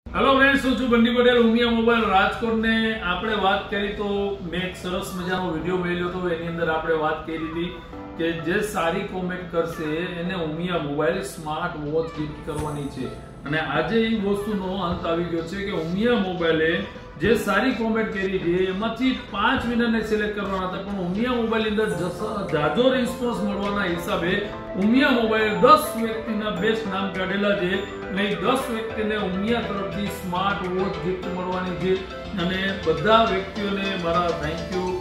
Hello friends, હું છું Bandi Patel, Umiya mobile Rajkot ને આપણે વાત કરી તો મેં એક સરસ મજાનો વિડિયો મેળ્યો હતો। એની અંદર આપણે વાત કરી હતી કે જે સારી કોમેન્ટ કરશે એને Umiya mobile smart watch gift કરવાની છે। અને આજે એ વસ્તુનો અંત આવી ગયો છે કે ઉમિયા મોબાઈલે જે સારી કોમેન્ટ કરી છે એમાંથી 5 વિનરને સિલેક્ટ કરવાના હતા, પણ ઉમિયા મોબાઈલ અંદર જાજો રિસ્પોન્સ મળવાના હિસાબે ઉમિયા મોબાઈલ 10 વ્યક્તિના બેસ્ટ નામ કાઢેલા છે અને 10 વ્યક્તિને ઉમિયા તરફથી સ્માર્ટ વોચ ગિફ્ટ મળવાની છે। અને બધા વ્યક્તિઓને મારા થેન્ક યુ।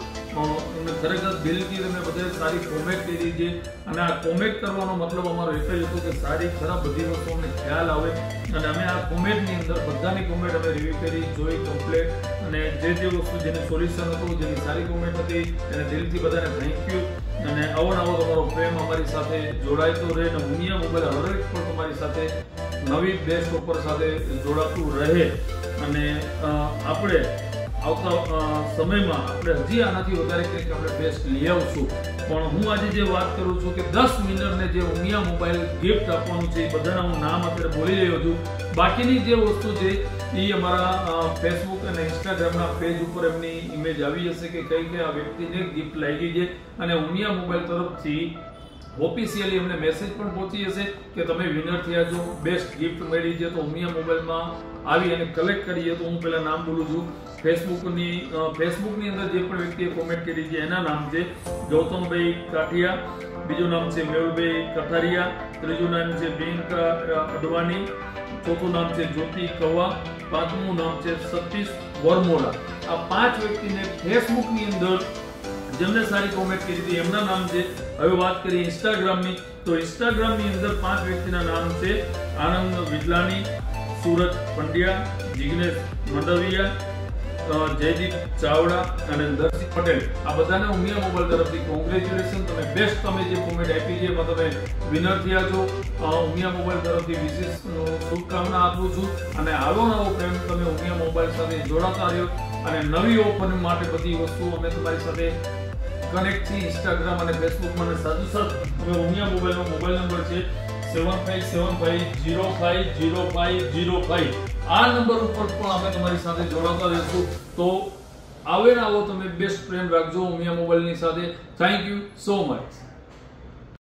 ખરેખર દિલથી તમે બધાએ સારી કોમેન્ટ કરી છે અને આ કોમેન્ટ કરવાનો મતલબ અમારો એક જ હતો કે સારી ખરાબ બધી વસ્તુ અમને ખ્યાલ આવે અને અમે આ કોમેન્ટની અંદર બધાની કોમેન્ટ અમે રિવ્યુ કરી, જોઈ કમ્પ્લીટ અને જે વસ્તુ જેનું સોલ્યુશન હતું, જેની સારી કોમેન્ટ હતી એને દિલથી બધાને થેન્ક યુ। અને આવો તમારો પ્રેમ અમારી સાથે જોડાતો રહે અને ઉમિયા મોબાઈલ હરેક પણ તમારી સાથે નવી બેસ્ટ ઓફર સાથે જોડાતું રહે અને આપણે આવતા સમયમાં આપણે હજી આનાથી વધારે કંઈક આપણે બેસ્ટ લઈ આવશું। પણ હું આજે જે વાત કરું છું કે 10 વિનરને જે ઉમિયા મોબાઈલ ગિફ્ટ આપવાનું છે એ બધાના હું નામ અત્યારે બોલી રહ્યો છું। બાકીની જે વસ્તુ છે એ અમારા ફેસબુક અને ઇન્સ્ટાગ્રામના પેજ ઉપર એમની ઇમેજ આવી જશે કે કઈ આ વ્યક્તિને ગિફ્ટ લાગી છે અને ઉમિયા મોબાઈલ તરફથી ઓફિશિયલી અમને મેસેજ પણ પહોંચી જશે કે તમે વિનર થયા છો, બેસ્ટ ગિફ્ટ મળી છે। તો ઉમિયા મોબાઈલમાં આવી અને કલેક્ટ કરીએ તો હું પહેલા નામ બોલું છું। ફેસબુકની અંદર જે પણ વ્યક્તિએ કોમેન્ટ કરી છે એના નામ છે ગૌતમભાઈ કાઠિયા, બીજું નામ છે મેહુલભાઈ કથારિયા, ત્રીજું નામ છે પ્રિયંકા અડવાણી, ચોથું નામ છે જ્યોતિ કવા, પાંચમું નામ છે સતીશ વરમોરા। આ 5 વ્યક્તિને ફેસબુકની અંદર જેમને સારી કોમેન્ટ કરી હતી એમના નામ છે। હવે વાત કરીએ ઇન્સ્ટાગ્રામની તો ઇન્સ્ટાગ્રામની અંદર 5 વ્યક્તિના નામ છે આનંદ વિજલાની, સુરજ પંડ્યા, જિગ્નેશ મંડવિયા, જયદીપ ચાવડા અને દર્શિત પટેલ। આ બધાને ઉમિયા મોબાઈલ તરફથી કોંગ્રેચ્યુલેશન। તમે બેસ્ટ તમે જે કોમેન્ટ આપી છે એમાં તમે વિનર થયા છો। ઉમિયા મોબાઈલ તરફથી વિશેષ શુભકામના આપું છું અને આવો નવો પ્રેમ તમે ઉમિયા મોબાઈલ સાથે જોડાતા રહ્યો અને નવી ઓફર માટે બધી વસ્તુ અમે તમારી સાથે કનેક્ટ છીએ ઇન્સ્ટાગ્રામ અને ફેસબુકમાં। અને સાથોસાથ અમે ઉમિયા મોબાઈલનો મોબાઈલ નંબર છે 7575050505। આ નંબર ઉપર પણ અમે તમારી સાથે જોડાતા રહેશું। તો આવો તમે બેસ્ટ પ્રેમ રાખજો ઉમિયા મોબાઈલની સાથે। Thank you so much.